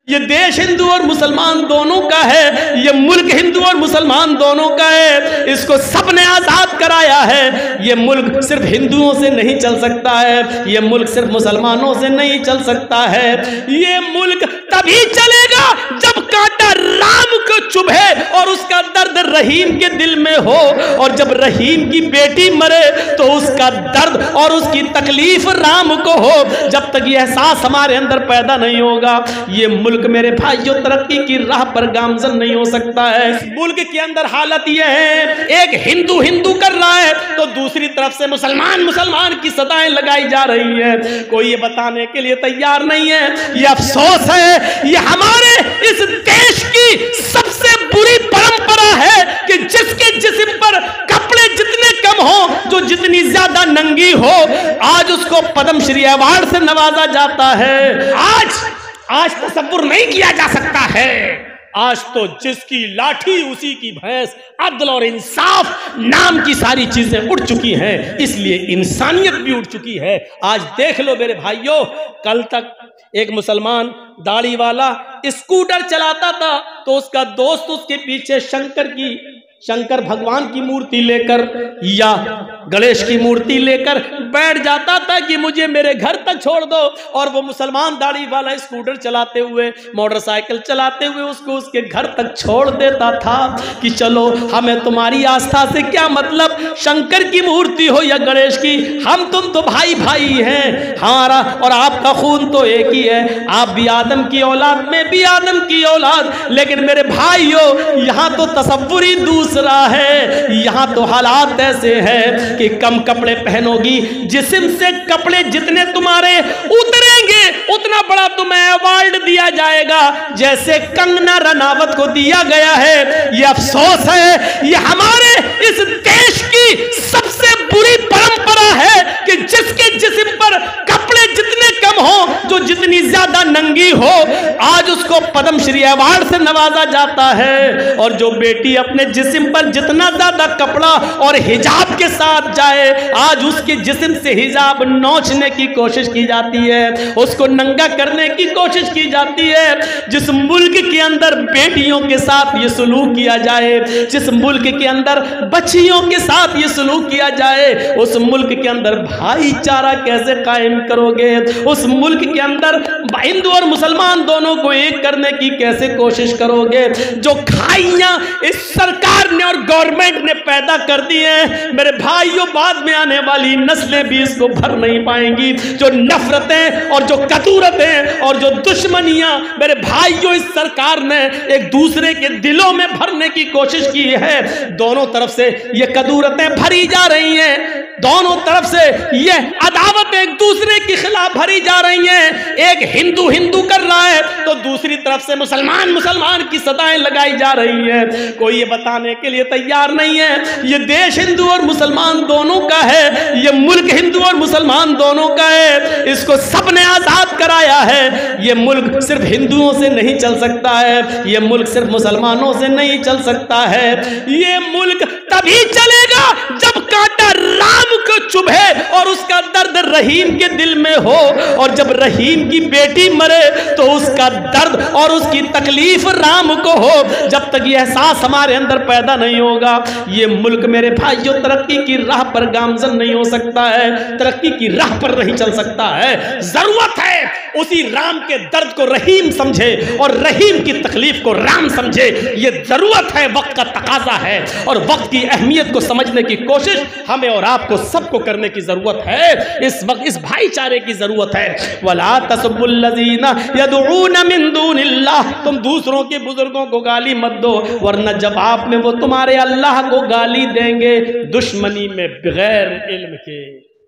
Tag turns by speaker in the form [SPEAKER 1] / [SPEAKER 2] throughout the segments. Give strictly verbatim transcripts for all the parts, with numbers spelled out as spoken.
[SPEAKER 1] ये देश हिंदू और मुसलमान दोनों का है, ये मुल्क हिंदू और मुसलमान दोनों का है। इसको सबने आजाद कराया है। ये मुल्क सिर्फ हिंदुओं से नहीं चल सकता है, ये मुल्क सिर्फ मुसलमानों से नहीं चल सकता है। ये मुल्क तभी चलेगा जब कांटा राम को चुभे और उसका दर्द रहीम के दिल में हो, और जब रहीम की बेटी मरे तो उसका दर्द और उसकी तकलीफ राम को हो। जब तक यह एहसास हमारे अंदर पैदा नहीं होगा, ये मुल्क मेरे भाइयों तरक्की की राह पर गामजन नहीं हो सकता है। मुल्क के अंदर हालत यह है, एक हिंदू हिंदू कर रहा है तो दूसरी तरफ से मुसलमान मुसलमान की सदाएं लगाई जा रही है। कोई ये बताने के लिए तैयार नहीं है। ये अफसोस है, ये हमारे इस देश की सबसे बुरी परंपरा है कि जिसके जिस्म पर कपड़े जितने कम हो, जो जितनी ज्यादा नंगी हो, आज उसको पद्मश्री अवार्ड से नवाजा जाता है। आज आज तसव्वुर नहीं किया जा सकता है। आज तो जिसकी लाठी उसी की भैंस, अदल और इंसाफ नाम की सारी चीजें उड़ चुकी हैं, इसलिए इंसानियत भी उड़ चुकी है। आज देख लो मेरे भाइयों, कल तक एक मुसलमान दाढ़ी वाला स्कूटर चलाता था तो उसका दोस्त उसके पीछे शंकर की शंकर भगवान की मूर्ति लेकर या गणेश की मूर्ति लेकर बैठ जाता था कि मुझे मेरे घर तक छोड़ दो, और वो मुसलमान दाढ़ी वाला स्कूटर चलाते हुए, मोटरसाइकिल चलाते हुए उसको उसके घर तक छोड़ देता था कि चलो, हमें तुम्हारी आस्था से क्या मतलब, शंकर की मूर्ति हो या गणेश की, हम तुम तो भाई भाई हैं, हमारा और आपका खून तो एक ही है, आप भी आदम की औलाद, मैं भी आदम की औलाद। लेकिन मेरे भाइयों, यहाँ तो तसव्वुर ही दूसरा है। यहाँ तो हालात ऐसे हैं कि कम कपड़े पहनोगी, जिस्म से कपड़े जितने तुम्हारे उतरेंगे उतना बड़ा तुम्हें अवार्ड दिया जाएगा, जैसे कंगना रनावत को दिया गया है। ये अफसोस है, ये हमारे इस देश की सबसे बुरी परंपरा है कि जिसके जिस्म पर कपड़े जितने कम हो, जो जितनी ज्यादा नंगी हो, आज उसको पद्मश्री अवार्ड से नवाजा जाता है। और जो बेटी अपने जिस्म पर जितना ज्यादा कपड़ा और हिजाब के साथ जाए, आज उसके जिस्म से हिजाब नोचने की कोशिश की जाती है, उसको नंगा करने की कोशिश की जाती है। जिस मुल्क के अंदर बेटियों के साथ ये सलूक किया जाए, जिस मुल्क के अंदर बच्चियों के साथ ये सलूक किया जाए, उस मुल्क के अंदर भाईचारा कैसे कायम करोगे? उस मुल्क के अंदर हिंदू और मुसलमान दोनों को एक करने की कैसे कोशिश करोगे? जो खाइयां इस सरकार ने और गवर्नमेंट ने पैदा कर दी हैं, मेरे भाइयों, बाद में आने वाली नस्लें भी इसको भर नहीं पाएंगी। जो नफरतें और जो कदूरतें और जो दुश्मनियां मेरे भाइयों इस सरकार ने एक दूसरे के दिलों में भरने की कोशिश की है, दोनों तरफ से ये कदूरतें भरी जा रही हैं, दोनों तरफ से ये अदावत एक दूसरे के खिलाफ भरी जा रही हैं। एक हिंदू हिंदू कर रहा है तो दूसरी तरफ से मुसलमान मुसलमान की सदाएं लगाई जा रही है। कोई ये बताने के लिए तैयार नहीं है। ये देश हिंदू और मुसलमान दोनों का है, ये मुल्क हिंदू और मुसलमान दोनों का है। इसको सबने आजाद कराया है। ये मुल्क सिर्फ हिंदुओं से नहीं चल सकता है, ये मुल्क सिर्फ मुसलमानों से नहीं चल सकता है। ये मुल्क तभी चलेगा जब कांटा राम को चुभे और उसका दर्द रहीम के दिल में हो, और जब रहीम की बेटी मरे तो उसका दर्द और उसकी तकलीफ राम को हो। जब तक यह एहसास हमारे अंदर पैदा नहीं होगा, ये मुल्क मेरे भाइयों तरक्की की राह पर गामजन नहीं हो सकता है, तरक्की की राह पर नहीं चल सकता है। जरूरत है उसी राम के दर्द को रहीम समझे और रहीम की तकलीफ को राम समझे। ये जरूरत है, वक्त का तकाजा है, और वक्त की अहमियत को समझने की कोशिश हमें और आपको सबको करने की जरूरत है। इस वक्त इस भाईचारे की जरूरत है। वला तसब्बुल्लज़ीना यदऊना मिन दूनिल्लाह, तुम दूसरों के बुजुर्गों को गाली मत दो, वरना जवाब में वो तुम्हारे अल्लाह को गाली देंगे दुश्मनी में बगैर इल्म के।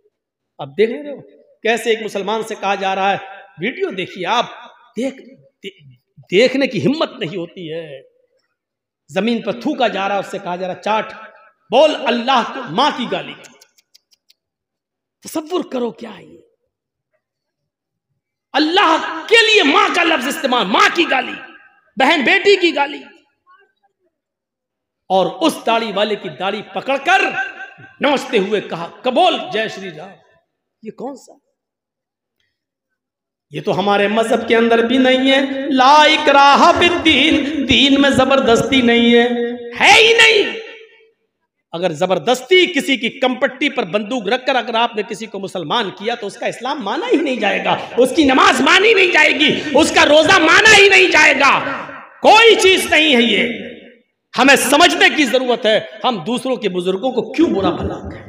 [SPEAKER 1] अब देख रहे हो कैसे एक मुसलमान से कहा जा रहा है, वीडियो देखिए आप, देख दे, देखने की हिम्मत नहीं होती है, जमीन पर थूका जा रहा है, उससे कहा जा रहा चाट बोल अल्लाह को मां की गाली। तसव्वुर करो क्या है ये, अल्लाह के लिए मां का लफ्ज इस्तेमाल, मां की गाली, बहन बेटी की गाली। और उस दाढ़ी वाले की दाढ़ी पकड़कर नोचते हुए कहा कबोल जय श्री राम। ये कौन सा? ये तो हमारे मजहब के अंदर भी नहीं है। ला इकराहा फिद्दीन, दीन में जबरदस्ती नहीं है, है ही नहीं। अगर जबरदस्ती किसी की कंपट्टी पर बंदूक रखकर अगर आपने किसी को मुसलमान किया तो उसका इस्लाम माना ही नहीं जाएगा, उसकी नमाज मानी नहीं जाएगी, उसका रोजा माना ही नहीं जाएगा। कोई चीज नहीं है ये। हमें समझने की जरूरत है, हम दूसरों के बुजुर्गों को क्यों बुरा भला कहें।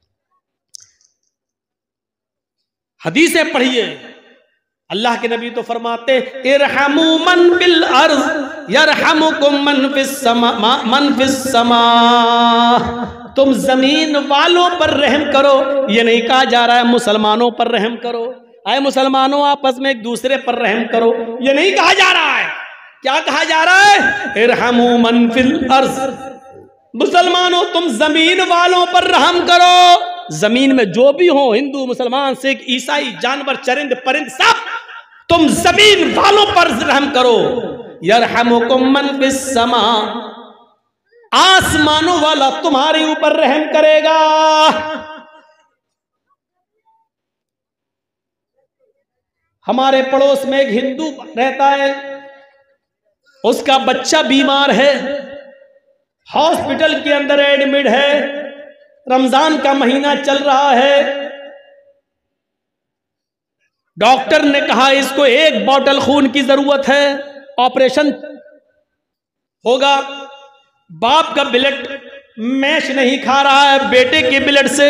[SPEAKER 1] हदीसें पढ़िए, अल्लाह के नबी तो फरमाते इरहमू मन बिल अर्ज़ यरहमुकुम मन फिस समा, मन फिस समा। तुम जमीन वालों पर रहम करो, ये नहीं कहा जा रहा है मुसलमानों पर रहम करो, आए मुसलमानों आपस में एक दूसरे पर रहम करो, ये नहीं कहा जा रहा है। क्या कहा जा रहा है? इरहमू मन फिल अर्ज़, मुसलमानों तुम जमीन वालों पर रहम करो। जमीन में जो भी हो, हिंदू मुसलमान सिख ईसाई जानवर चरिंद परिंद सब, तुम जमीन वालों पर रहम करो। यरहमुकुम मन फिस समा, आसमानों वाला तुम्हारे ऊपर रहम करेगा। हमारे पड़ोस में एक हिंदू रहता है, उसका बच्चा बीमार है, हॉस्पिटल के अंदर एडमिट है, रमजान का महीना चल रहा है। डॉक्टर ने कहा इसको एक बोतल खून की जरूरत है, ऑपरेशन होगा। बाप का ब्लड मैच नहीं खा रहा है बेटे के ब्लड से।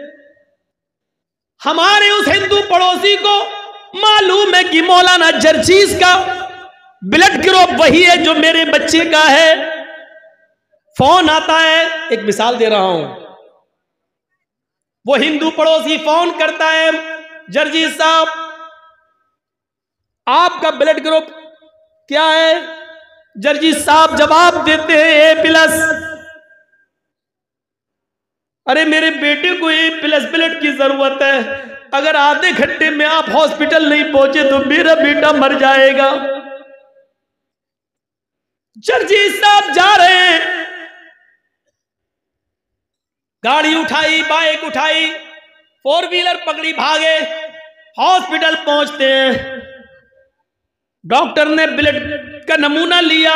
[SPEAKER 1] हमारे उस हिंदू पड़ोसी को मालूम है कि मौलाना जर्जीज का ब्लड ग्रुप वही है जो मेरे बच्चे का है। फोन आता है, एक मिसाल दे रहा हूं, वो हिंदू पड़ोसी फोन करता है, जर्जीज साहब आपका ब्लड ग्रुप क्या है? जर्जीज साहब जवाब देते हैं ए प्लस। अरे मेरे बेटे को ए प्लस ब्लड की जरूरत है, अगर आधे घंटे में आप हॉस्पिटल नहीं पहुंचे तो मेरा बेटा मर जाएगा। जर्जीज साहब जा रहे हैं, गाड़ी उठाई, बाइक उठाई, फोर व्हीलर पकड़ी, भागे, हॉस्पिटल पहुंचते हैं। डॉक्टर ने ब्लड का नमूना लिया,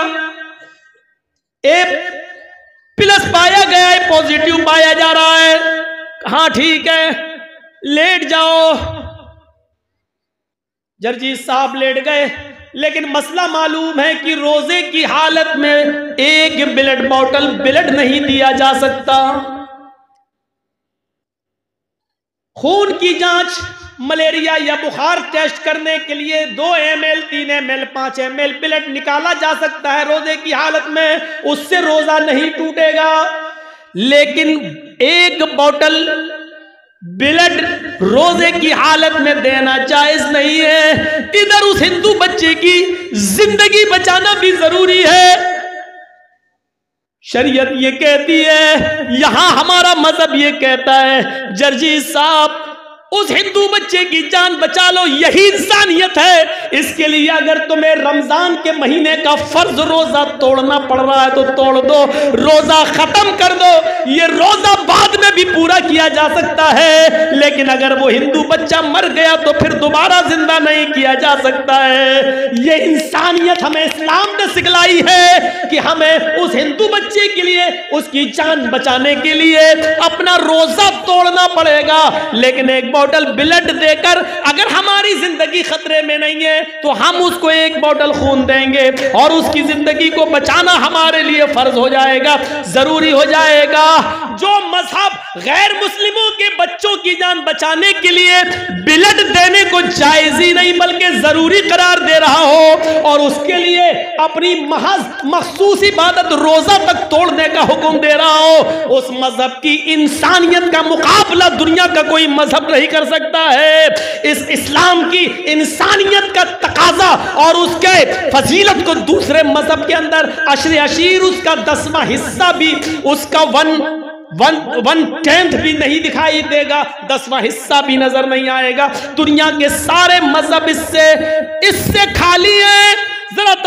[SPEAKER 1] ए प्लस पाया गया है, पॉजिटिव पाया जा रहा है। हाँ ठीक है, लेट जाओ। जर्जीज साहब लेट गए, लेकिन मसला मालूम है कि रोजे की हालत में एक ब्लड बॉटल ब्लड नहीं दिया जा सकता। खून की जांच मलेरिया या बुखार टेस्ट करने के लिए दो एम एल तीन एम एल पांच एम एल ब्लड निकाला जा सकता है रोजे की हालत में, उससे रोजा नहीं टूटेगा। लेकिन एक बोतल ब्लड रोजे की हालत में देना जायज नहीं है। इधर उस हिंदू बच्चे की जिंदगी बचाना भी जरूरी है। शरीयत ये कहती है, यहां हमारा मजहब ये कहता है, जर्जीज साहब उस हिंदू बच्चे की जान बचा लो, यही इंसानियत है। इसके लिए अगर तुम्हें रमजान के महीने का फर्ज रोजा तोड़ना पड़ रहा है तो तोड़ दो, रोजा खत्म कर दो। ये रोजा बाद में भी पूरा किया जा सकता है, लेकिन अगर वो हिंदू बच्चा मर गया तो फिर दोबारा जिंदा नहीं किया जा सकता है। ये इंसानियत हमें इस्लाम ने सिखलाई है कि हमें उस हिंदू बच्चे के लिए, उसकी जान बचाने के लिए अपना रोजा तोड़ना पड़ेगा। लेकिन एक बोतल ब्लड देकर अगर हमारी जिंदगी खतरे में नहीं है तो हम उसको एक बोतल खून देंगे और उसकी जिंदगी को बचाना हमारे लिए फर्ज हो जाएगा, जरूरी हो जाएगा। जो मजहब गैर मुस्लिमों के बच्चों की जान बचाने के लिए ब्लड देने को जायज ही नहीं बल्कि जरूरी करार दे रहा हो और उसके लिए अपनी महज मखसूस इबादत रोजा तक तोड़ने का हुक्म दे रहा हो, उस मजहब की इंसानियत का मुकाबला दुनिया का कोई मजहब नहीं कर सकता है। इस इस्लाम की इंसानियत का तकाजा और उसके फजीलत को दूसरे मजहब के अंदर अशरे अशीर उसका दसवां हिस्सा भी, उसका वन वन वन टेंथ भी नहीं दिखाई देगा, दसवां हिस्सा भी नजर नहीं आएगा। दुनिया के सारे मजहब इससे इससे खाली है। जरा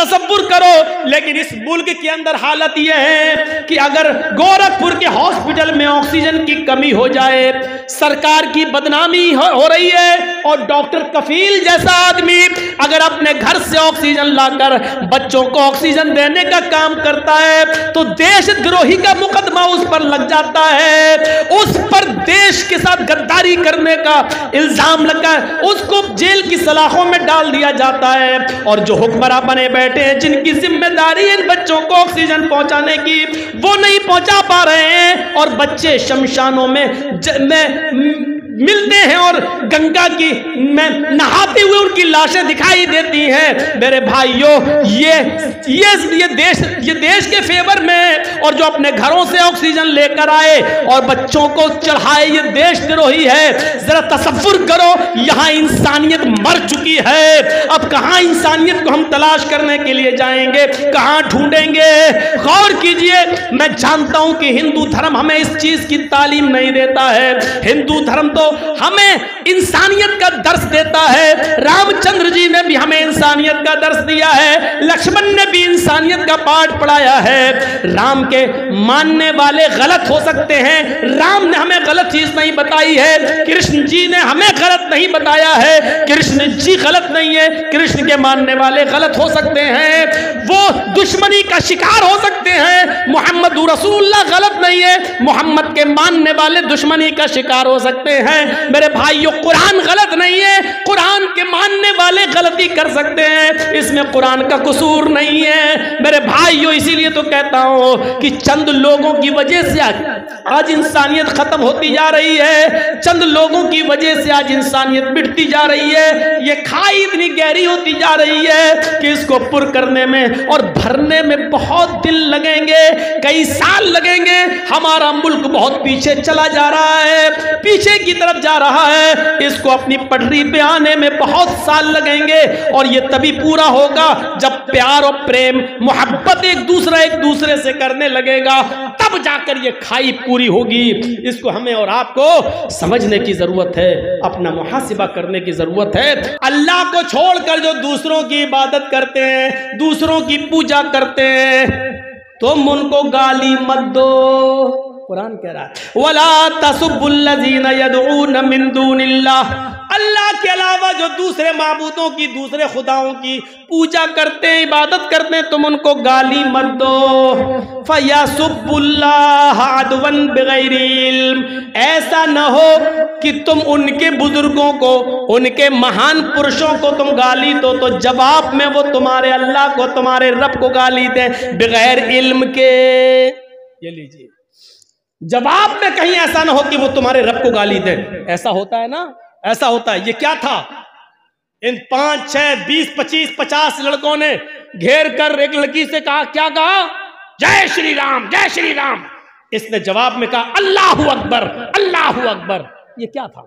[SPEAKER 1] तसव्वुर करो। लेकिन इस मुल्क के अंदर हालत यह है कि अगर गोरखपुर के हॉस्पिटल में ऑक्सीजन की कमी हो जाए, सरकार की बदनामी हो, हो रही है, और डॉक्टर कफील जैसा आदमी अगर अपने घर से ऑक्सीजन लाकर बच्चों को ऑक्सीजन देने का काम करता है तो देशद्रोही का मुकदमा उस पर लग जाता है, उस पर देश के साथ गद्दारी करने का इल्जाम लगा, उसको जेल की सलाखों में डाल दिया जाता है। और जो हुक्मरान बने बैठे हैं, जिनकी जिम्मेदारी इन बच्चों को ऑक्सीजन पहुंचाने की, वो नहीं पहुंचा पा रहे हैं, और बच्चे शमशानों में, ज, में मिलते हैं और गंगा की में नहाते हुए उनकी लाशें दिखाई देती हैं। मेरे भाइयों, ये ये ये देश ये देश के फेवर में, और जो अपने घरों से ऑक्सीजन लेकर आए और बच्चों को चढ़ाए, ये देशद्रोही है। जरा तसव्वुर करो, यहाँ इंसानियत मर चुकी है। अब कहाँ इंसानियत को हम तलाश करने के लिए जाएंगे, कहाँ ढूंढेंगे? गौर कीजिए, मैं जानता हूं कि हिंदू धर्म हमें इस चीज की तालीम नहीं देता है। हिंदू धर्म तो हमें इंसानियत का दर्स देता है। रामचंद्र जी ने भी हमें इंसानियत का दर्स दिया है, लक्ष्मण ने भी इंसानियत का पाठ पढ़ाया है। राम के मानने वाले गलत हो सकते हैं, राम ने हमें गलत चीज नहीं बताई है, कृष्ण जी ने हमें गलत नहीं बताया है, कृष्ण जी गलत नहीं है, कृष्ण के मानने वाले गलत हो सकते हैं, वो दुश्मनी का शिकार हो सकते हैं। मोहम्मद रसूलुल्लाह गलत नहीं है, मोहम्मद के मानने वाले दुश्मनी का शिकार हो सकते हैं। मेरे भाइयों, कुरान गलत नहीं है, कुरान के मानने वाले गलती कर सकते हैं, इसमें कुरान का कसूर नहीं है। मेरे भाइयों, इसीलिए तो कहता हूं कि चंद लोगों की वजह से आज इंसानियत खत्म होती जा रही है, चंद लोगों की वजह से आज इंसानियत मिटती जा रही है। ये खाई इतनी गहरी होती जा रही है कि इसको पुर करने में और भरने में बहुत दिन लगेंगे, कई साल लगेंगे। हमारा मुल्क बहुत पीछे चला जा रहा है, पीछे की तरफ जा रहा है, इसको अपनी पटरी पे आने में बहुत साल लगेंगे। और ये तभी पूरा होगा जब प्यार और प्रेम, मोहब्बत एक दूसरा एक दूसरे से करने लगेगा, तब जाकर ये खाई पूरी होगी। इसको हमें और आपको समझने की जरूरत है, अपना मुहासिबा करने की जरूरत है। अल्लाह को छोड़कर जो दूसरों की इबादत करते हैं, दूसरों की पूजा करते हैं, तुम उनको गाली मत दो। कुरान कह रहा है, वला तसुब्बुल्लज़ीना यदऊन मिन दूनिल्लाह, अल्लाह के अलावा जो दूसरे माबूदों की, दूसरे खुदाओं की पूजा करते हैं, इबादत करते हैं, तुम उनको गाली मत दो। फयसुब्बुल्लाह अदवन बिगैरि इल्म, ऐसा न हो कि तुम उनके बुजुर्गों को, उनके महान पुरुषों को तुम गाली दो तो जवाब में वो तुम्हारे अल्लाह को, तुम्हारे रब को गाली दें बगैर इल्म के। ये लीजिए, जवाब में कहीं ऐसा ना हो कि वो तुम्हारे रब को गाली दें। ऐसा होता है ना, ऐसा होता है। ये क्या था? इन पांच छह बीस पच्चीस पचास लड़कों ने घेर कर एक लड़की से कहा, क्या कहा? जय श्री राम, जय श्री राम। इसने जवाब में कहा अल्लाहू अकबर, अल्लाहू अकबर। ये क्या था?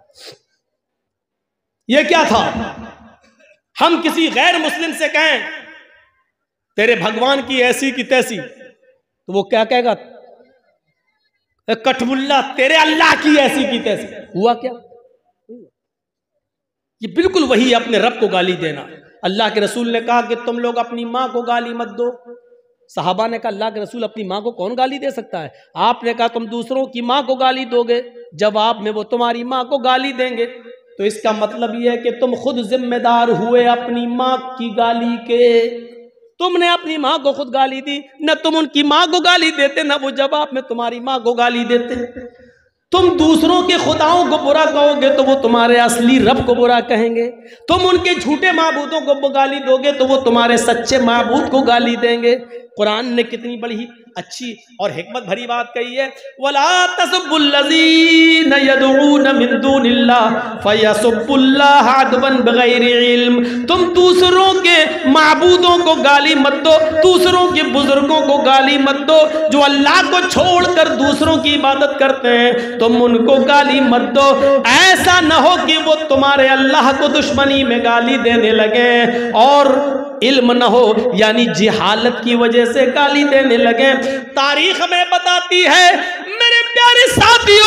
[SPEAKER 1] ये क्या था? हम किसी गैर मुस्लिम से कहें तेरे भगवान की ऐसी की तैसी, तो वो क्या कहेगा? कठमुल्ला, तेरे अल्लाह की ऐसी की तैसी। हुआ क्या? ये बिल्कुल वही अपने रब को गाली देना। अल्लाह के रसूल ने कहा कि तुम लोग अपनी माँ को गाली मत दो। सहाबा ने कहा अल्लाह के रसूल, अपनी माँ को कौन गाली दे सकता है? आपने कहा तुम दूसरों की माँ को गाली दोगे, जवाब में वो तुम्हारी माँ को गाली देंगे। तो इसका मतलब यह है कि तुम खुद जिम्मेदार हुए अपनी माँ की गाली के। तुमने अपनी माँ को खुद गाली दी, न तुम उनकी माँ को गाली देते, न वो जवाब में तुम्हारी माँ को गाली देते। तुम दूसरों के खुदाओं को बुरा कहोगे तो वो तुम्हारे असली रब को बुरा कहेंगे। तुम उनके झूठे माबूदों को गाली दोगे तो वो तुम्हारे सच्चे माबूद को गाली देंगे। कुरान ने कितनी बड़ी अच्छी और हिकमत भरी बात कही है, वला तसुब्बुल्लज़ीना यदऊन मिन दूनिल्लाह फयसुब्बुल्लाह अदवन बिगैरि इल्म। तुम दूसरों के माबूदों को गाली मत दो, दूसरों के बुजुर्गों को गाली मत दो। जो अल्लाह को छोड़कर दूसरों की इबादत करते हैं, तुम उनको गाली मत दो। ऐसा न हो कि वो तुम्हारे अल्लाह को दुश्मनी में गाली देने लगे और इल्म न हो, यानी जिहालत की वजह से गाली देने लगे। तारीख में बताती है मेरे प्यारे साथियों,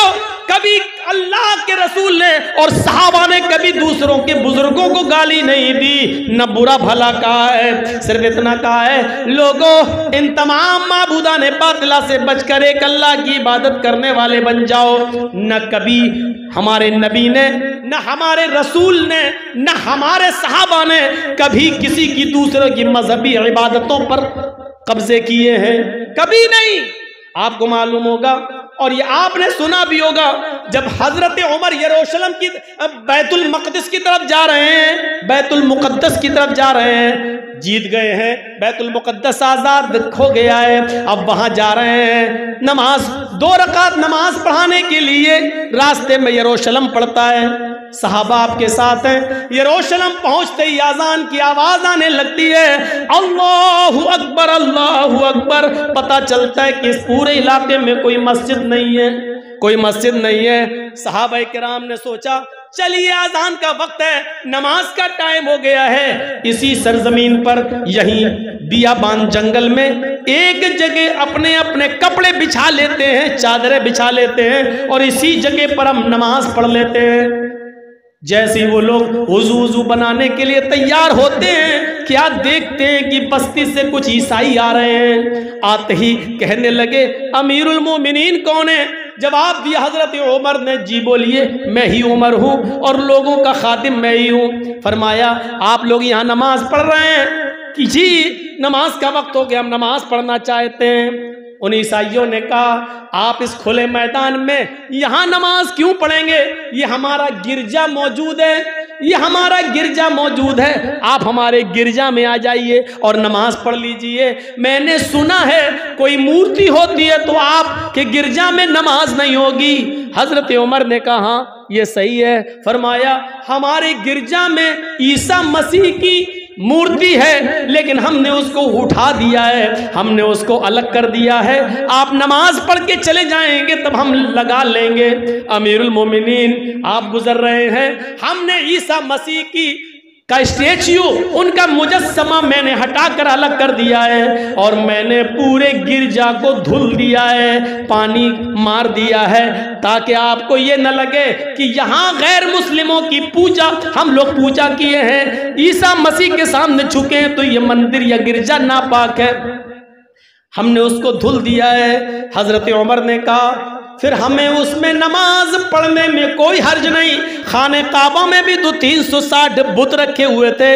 [SPEAKER 1] कभी अल्लाह के रसूल ने और सहाबा ने कभी दूसरों के बुजुर्गों को गाली नहीं दी, न बुरा भला कहा है। सिर्फ इतना कहा है, लोगों इन तमाम माबूदा ने बातिला से बचकर एक अल्लाह की इबादत करने वाले बन जाओ। न कभी हमारे नबी ने, न हमारे रसूल ने, न हमारे सहाबा ने कभी किसी की दूसरों की मजहबी इबादतों पर कब्जे किए हैं, कभी नहीं। आपको मालूम होगा और ये आपने सुना भी होगा, जब हजरत उमर यरूशलेम की बैतुल मक़दिस की तरफ जा रहे हैं, बैतुल मुक़द्दस की तरफ जा रहे हैं, जीत गए हैं, बैतुल मुक़द्दस आज़ाद हो गया है, अब वहां जा रहे हैं नमाज, दो रकात नमाज पढ़ाने के लिए रास्ते में यरूशलेम पड़ता है। सहाबा आपके साथ हैं, यरूशलेम पहुंचते ही अज़ान की आवाज आने लगती है, अल्लाहु अकबर अल्लाहु अकबर। पता चलता है कि इस पूरे इलाके में कोई मस्जिद नहीं है, कोई मस्जिद नहीं है। सहाबा किराम ने सोचा चलिए अज़ान का वक्त है, नमाज का टाइम हो गया है। इसी सरजमीन पर यहीं बियाबान जंगल में एक जगह अपने अपने कपड़े बिछा लेते हैं, चादरें बिछा लेते हैं और इसी जगह पर हम नमाज पढ़ लेते हैं। जैसे ही वो लोग वुज़ू वुज़ू बनाने के लिए तैयार होते हैं, क्या देखते हैं कि बस्ती से कुछ ईसाई आ रहे हैं। आते ही कहने लगे, अमीरुल मोमिनीन कौन है? जवाब दिया हजरत उमर ने, जी बोलिए, मैं ही उमर हूँ और लोगों का खातिम मैं ही हूँ। फरमाया, आप लोग यहाँ नमाज पढ़ रहे हैं कि जी नमाज का वक्त हो गया, हम नमाज पढ़ना चाहते हैं। उन ईसाइयों ने कहा, आप इस खुले मैदान में यहाँ नमाज क्यों पढ़ेंगे? ये हमारा गिरजा मौजूद है, ये हमारा गिरजा मौजूद है, आप हमारे गिरजा में आ जाइए और नमाज पढ़ लीजिए। मैंने सुना है कोई मूर्ति होती है तो आपके गिरजा में नमाज नहीं होगी। हजरत उमर ने कहा, ये सही है। फरमाया, हमारे गिरजा में ईसा मसीह की मूर्ति है, लेकिन हमने उसको उठा दिया है, हमने उसको अलग कर दिया है। आप नमाज पढ़ के चले जाएंगे तब हम लगा लेंगे। अमीरुल मोमिनीन, आप गुजर रहे हैं, हमने ईसा मसीह की का स्टेच्यू, उनका मुजस्समा मैंने हटाकर अलग कर दिया है और मैंने पूरे गिरजा को धुल दिया है, पानी मार दिया है, ताकि आपको ये न लगे कि यहाँ गैर मुस्लिमों की पूजा हम लोग पूजा किए हैं, ईसा मसीह के सामने झुके हैं तो ये मंदिर या गिरजा नापाक है। हमने उसको धुल दिया है। हजरत उमर ने कहा, फिर हमें उसमें नमाज पढ़ने में कोई हर्ज नहीं। खाने काबा में भी तो तीन सौ साठ बुत रखे हुए थे,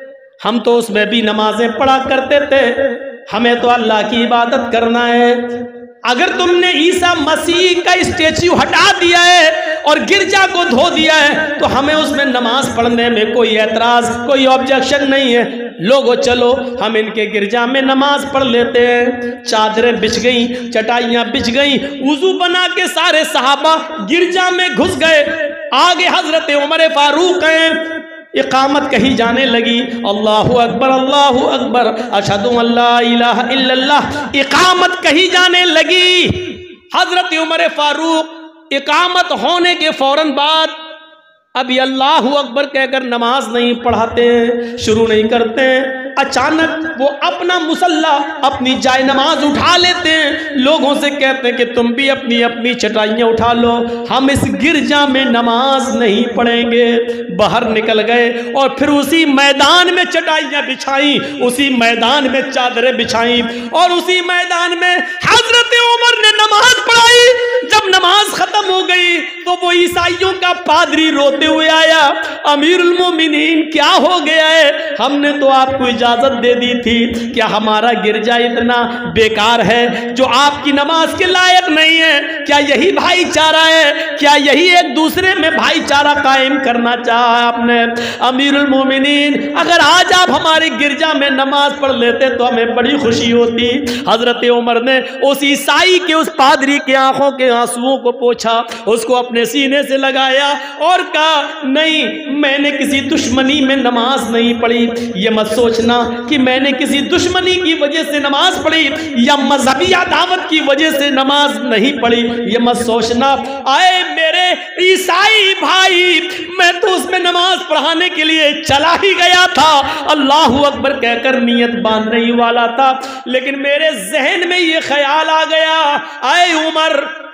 [SPEAKER 1] हम तो उसमें भी नमाजें पढ़ा करते थे। हमें तो अल्लाह की इबादत करना है। अगर तुमने ईसा मसीह का स्टेच्यू हटा दिया है और गिरजा को धो दिया है तो हमें उसमें नमाज पढ़ने में कोई एतराज, कोई ऑब्जेक्शन नहीं है। लोगो चलो हम इनके गिरजा में नमाज पढ़ लेते हैं। चादरें बिछ गई, चटाइयाँ बिछ गई, वुजू बना के सारे सहाबा गिरजा में घुस गए। आगे हजरत उमर फारूक हैं, इकामत कही जाने लगी, अल्लाहु अकबर अल्लाहु अकबर अशहदु अल्ला इलाहा इल्लल्लाह। इकामत कही जाने लगी। हजरत उमर फारूक इकामत होने के फौरन बाद अभी अल्लाहु अकबर कहकर नमाज नहीं पढ़ाते हैं, शुरू नहीं करते हैं। अचानक वो अपना मुसल्ला, अपनी जाय नमाज उठा लेते हैं। लोगों से कहते हैं कि तुम भी अपनी अपनी चटाइयाँ उठा लो, हम इस गिरजा में नमाज नहीं पढ़ेंगे। बाहर निकल गए और फिर उसी मैदान में चटाइयाँ बिछाई, उसी मैदान में चादरें बिछाई और उसी मैदान में हजरत उमर ने नमाज पढ़ाई। जब नमाज खत्म हो गई तो वो ईसाइयों का पादरी रोते हुए आया, अमीरुल मोमिनीन क्या हो गया है? हमने तो आपको इजाजत दे दी थी, क्या हमारा गिरजा इतना बेकार है जो आपकी नमाज के लायक नहीं है? क्या यही भाईचारा है? क्या यही एक दूसरे में भाईचारा कायम करना चाहा आपने? अमीरुल मोमिनीन, अगर आज आप हमारे गिरजा में नमाज पढ़ लेते तो हमें बड़ी खुशी होती। हजरत उमर ने उस ईसाई के, उस पादरी के आंखों के आंसुओं को पोंछा, उसको अपने सीने से लगाया और कहा, नहीं, मैंने किसी दुश्मनी में नमाज नहीं पढ़ी। ये मत सोचना कि मैंने किसी दुश्मनी की वजह से नमाज पढ़ी या मजहबी अदावत की वजह से नमाज नहीं पढ़ी। ये मत सोचना, आए मेरे ईसाई भाई, मैं तो उसमें नमाज पढ़ाने के लिए चला ही गया था, अल्लाहु अकबर कहकर नियत बांधने ही वाला था, लेकिन मेरे जहन में ये ख्याल आ गया, आए उमर,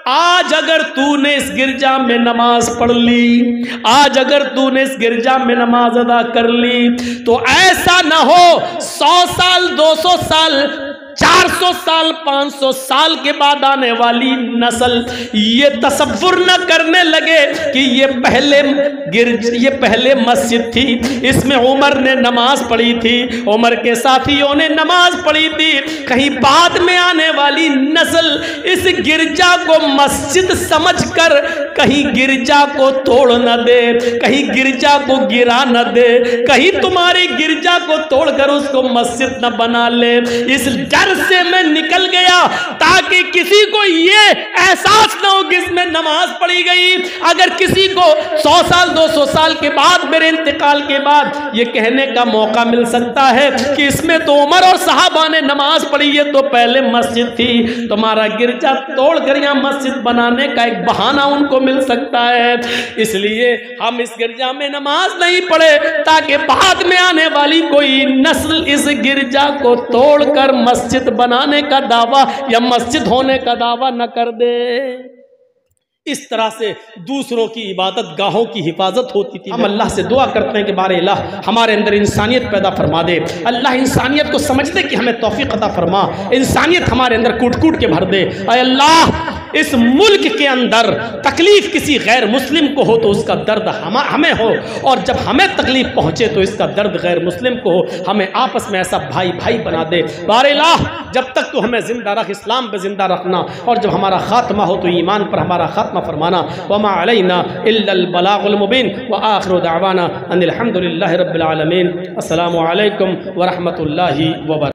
[SPEAKER 1] आज अगर तूने इस गिरजा में नमाज पढ़ ली, आज अगर तूने इस गिरजा में नमाज अदा कर ली, तो ऐसा ना हो सौ साल, दो सौ साल, चार सौ साल, पाँच सौ साल के बाद आने वाली नस्ल ये तसव्वुर न करने लगे कि ये पहले गिरज ये पहले मस्जिद थी, इसमें उमर ने नमाज पढ़ी थी, उमर के साथियों ने नमाज पढ़ी थी। कहीं बाद में आने वाली नस्ल इस गिरजा को मस्जिद समझकर कहीं गिरजा को तोड़ न दे, कहीं गिरजा को गिरा न दे, कहीं तुम्हारी गिरजा को तोड़कर उसको मस्जिद न बना ले। इस डर से मैं निकल गया ताकि किसी को ये एहसास ना हो कि इसमें नमाज पढ़ी गई। अगर किसी को सौ साल, दो सौ साल के बाद, मेरे इंतकाल के बाद ये कहने का मौका मिल सकता है कि इसमें तो उमर और सहाबा ने नमाज पढ़ी, ये तो पहले मस्जिद थी, तुम्हारा गिरजा तोड़कर यहां मस्जिद बनाने का एक बहाना उनको मिल सकता है। इसलिए हम इस गिरजा में नमाज नहीं पढ़े ताकि बाद में आने वाली कोई नस्ल इस गिरजा को तोड़कर मस्जिद बनाने का दावा या मस्जिद होने का दावा न कर दे। इस तरह से दूसरों की इबादत गाहों की हिफाजत होती थी। हम अल्लाह से दुआ करते हैं कि बारे अल्लाह हमारे अंदर इंसानियत पैदा फरमा दे। अल्लाह इंसानियत को समझने की हमें तौफीक अता फरमा, इंसानियत हमारे अंदर कूट कूट के भर दे। अय अल्लाह, इस मुल्क के अंदर तकलीफ किसी गैर मुस्लिम को हो तो उसका दर्द हम हमें हो, और जब हमें तकलीफ पहुंचे तो इसका दर्द गैर मुस्लिम को हो। हमें आपस में ऐसा भाई भाई बना दे। बारे अल्लाह, जब तक तो हमें जिंदा रख, इस्लाम पे जिंदा रखना, और जब हमारा खात्मा हो तो ईमान पर हमारा खात्मा फरमाना। वमा अलैना इल्लल बलागुल मुबीन व आखिरु दावाना अनिल हम्दुलिल्लाहि रब्बिल आलमीन। अस्सलामु अलैकुम व रहमतुल्लाहि व बरकातुहू।